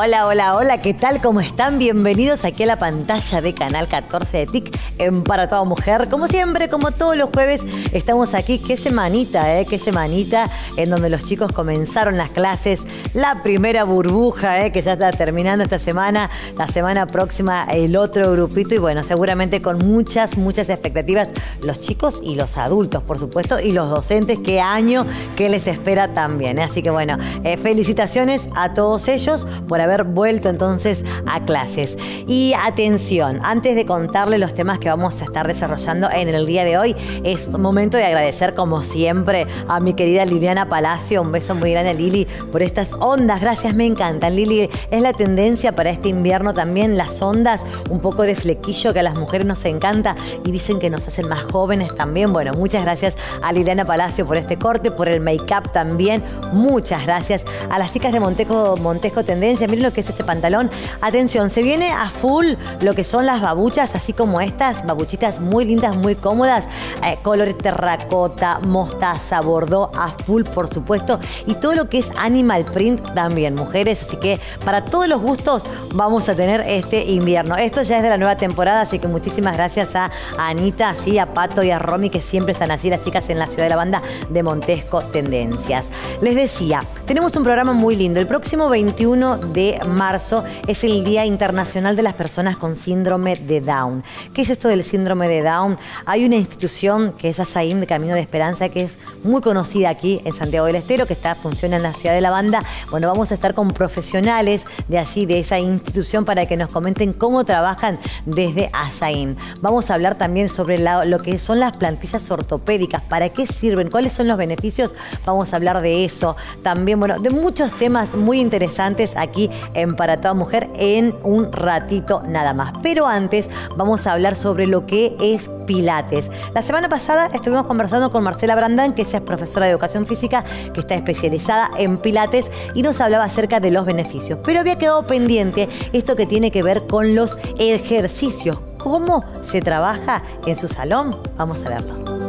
Hola, hola, hola, ¿qué tal? ¿Cómo están? Bienvenidos aquí a la pantalla de Canal 14 de TIC en Para Toda Mujer. Como siempre, como todos los jueves, estamos aquí. Qué semanita, qué semanita en donde los chicos comenzaron las clases. La primera burbuja, que ya está terminando esta semana. La semana próxima el otro grupito y bueno, seguramente con muchas expectativas. Los chicos y los adultos, por supuesto, y los docentes. Qué año que les espera también. Así que bueno, felicitaciones a todos ellos por haber vuelto entonces a clases. Y atención, antes de contarles los temas que vamos a estar desarrollando en el día de hoy, es momento de agradecer como siempre a mi querida Liliana Palacio. Un beso muy grande, Lili, por estas ondas. Gracias, me encantan. Lili, es la tendencia para este invierno también, las ondas, un poco de flequillo que a las mujeres nos encanta y dicen que nos hacen más jóvenes también. Bueno, muchas gracias a Liliana Palacio por este corte, por el make-up también. Muchas gracias a las chicas de Montesco Tendencia. Miren lo que es este pantalón. Atención, se viene a full lo que son las babuchas, así como estas babuchitas muy lindas, muy cómodas, colores terracota, mostaza, bordó, a full por supuesto, y todo lo que es animal print también, mujeres, así que para todos los gustos vamos a tener este invierno. Esto ya es de la nueva temporada, así que muchísimas gracias a Anita, así, a Pato y a Romy, que siempre están allí, las chicas en la ciudad de la banda de Montesco Tendencias. Les decía, tenemos un programa muy lindo. El próximo 21 de marzo es el Día Internacional de las Personas con Síndrome de Down. ¿Qué es esto del síndrome de Down? Hay una institución que es ASAIN, de Camino de Esperanza, que es muy conocida aquí en Santiago del Estero, que funciona en la ciudad de la banda. Bueno, vamos a estar con profesionales de allí, de esa institución, para que nos comenten cómo trabajan desde ASAIN. Vamos a hablar también sobre lo que son las plantillas ortopédicas, para qué sirven, cuáles son los beneficios. Vamos a hablar de eso. También, bueno, de muchos temas muy interesantes aquí en Para Toda Mujer en un ratito nada más. Pero antes vamos a hablar sobre lo que es Pilates. La semana pasada estuvimos conversando con Marcela Brandán, que ella es profesora de educación física, que está especializada en Pilates y nos hablaba acerca de los beneficios. Pero había quedado pendiente esto que tiene que ver con los ejercicios. ¿Cómo se trabaja en su salón? Vamos a verlo.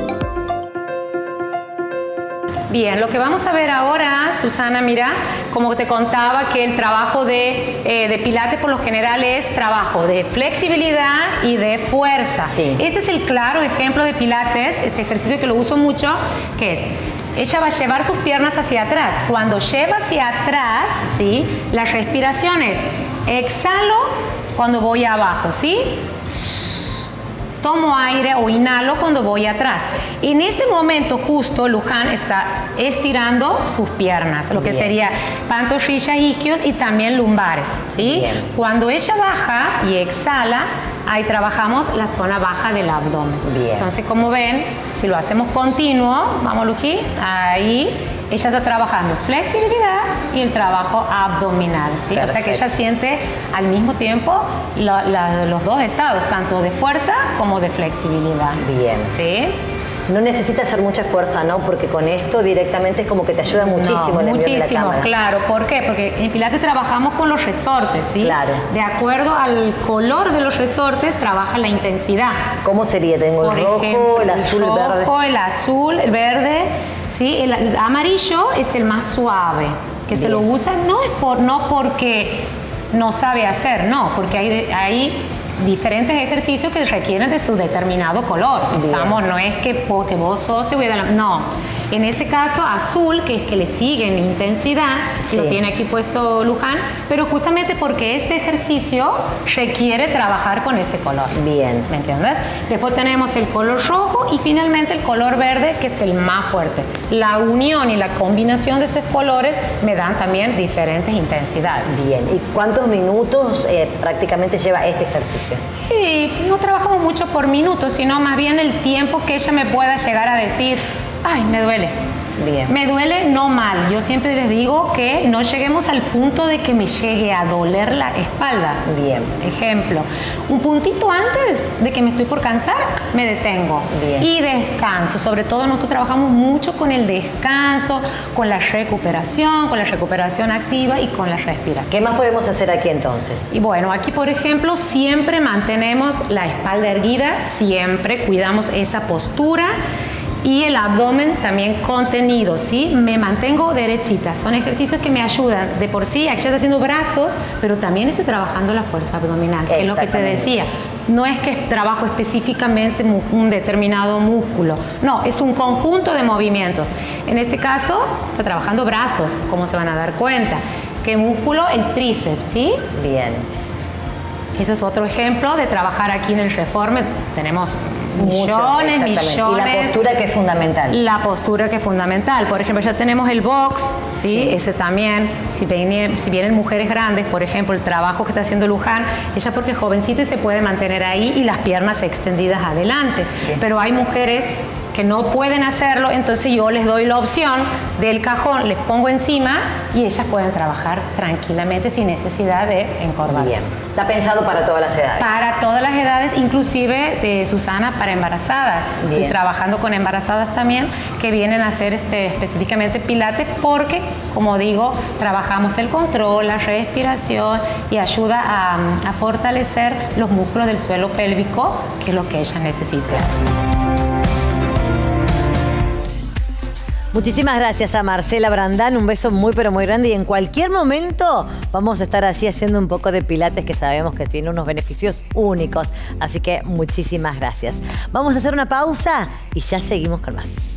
Bien, lo que vamos a ver ahora, Susana, mira, como te contaba que el trabajo de Pilates por lo general es trabajo de flexibilidad y de fuerza. Sí. Este es el claro ejemplo de Pilates, este ejercicio que lo uso mucho, que es, ella va a llevar sus piernas hacia atrás. Cuando lleva hacia atrás, ¿sí? Las respiraciones, exhalo cuando voy abajo, ¿sí? Tomo aire o inhalo cuando voy atrás. En este momento justo Luján está estirando sus piernas, lo que sería pantorrillas, isquios y también lumbares, ¿sí? Bien. Cuando ella baja y exhala, ahí trabajamos la zona baja del abdomen. Bien. Entonces, como ven, si lo hacemos continuo, vamos, Lují, ahí ella está trabajando flexibilidad y el trabajo abdominal, ¿sí? Perfecto. O sea que ella siente al mismo tiempo los dos estados, tanto de fuerza como de flexibilidad. Bien. ¿Sí? No necesita hacer mucha fuerza, ¿no? Porque con esto directamente es como que te ayuda muchísimo en el envío de la cámara. Claro. ¿Por qué? Porque en Pilates trabajamos con los resortes, ¿sí? Claro. De acuerdo al color de los resortes, trabaja la intensidad. ¿Cómo sería? Tengo el rojo, el azul, el verde. El rojo, el azul, el verde, ¿sí? El amarillo es el más suave, que se lo usa no porque no sabe hacer, no, porque hay diferentes ejercicios que requieren de su determinado color. No es que porque vos sos te voy a dar no. En este caso azul, que es que le sigue en intensidad, sí. Lo tiene aquí puesto Luján, pero justamente porque este ejercicio requiere trabajar con ese color. Bien. ¿Me entiendes? Después tenemos el color rojo y finalmente el color verde, que es el más fuerte. La unión y la combinación de esos colores me dan también diferentes intensidades. Bien. ¿Y cuántos minutos prácticamente lleva este ejercicio? Y no trabajamos mucho por minutos, sino más bien el tiempo que ella me pueda llegar a decir, ay, me duele. Bien. Me duele no mal. Yo siempre les digo que no lleguemos al punto de que me llegue a doler la espalda. Bien. Ejemplo, un puntito antes de que me estoy por cansar, me detengo. Bien. Y descanso. Sobre todo nosotros trabajamos mucho con el descanso, con la recuperación activa y con la respiración. ¿Qué más podemos hacer aquí entonces? Y bueno, aquí por ejemplo siempre mantenemos la espalda erguida, siempre cuidamos esa postura. Y el abdomen también contenido, ¿sí? Me mantengo derechita. Son ejercicios que me ayudan. De por sí, aquí ya está haciendo brazos, pero también estoy trabajando la fuerza abdominal, que es lo que te decía. No es que trabajo específicamente un determinado músculo. No, es un conjunto de movimientos. En este caso, está trabajando brazos, como se van a dar cuenta. ¿Qué músculo? El tríceps, ¿sí? Bien. Ese es otro ejemplo de trabajar aquí en el Reformer. Tenemos millones. Y la postura que es fundamental. La postura que es fundamental. Por ejemplo, ya tenemos el box, ¿sí? Ese también. Si vienen mujeres grandes, por ejemplo, el trabajo que está haciendo Luján, ella porque es jovencita y se puede mantener ahí y las piernas extendidas adelante. Bien. Pero hay mujeres que no pueden hacerlo, entonces yo les doy la opción del cajón, les pongo encima y ellas pueden trabajar tranquilamente sin necesidad de encorvarse. Bien. Está pensado para todas las edades. Para todas las edades, inclusive, Susana, para embarazadas. Bien. Estoy trabajando con embarazadas también que vienen a hacer específicamente pilates porque, como digo, trabajamos el control, la respiración y ayuda a fortalecer los músculos del suelo pélvico, que es lo que ellas necesitan. Muchísimas gracias a Marcela Brandán, un beso muy pero muy grande y en cualquier momento vamos a estar así haciendo un poco de pilates que sabemos que tiene unos beneficios únicos, así que muchísimas gracias. Vamos a hacer una pausa y ya seguimos con más.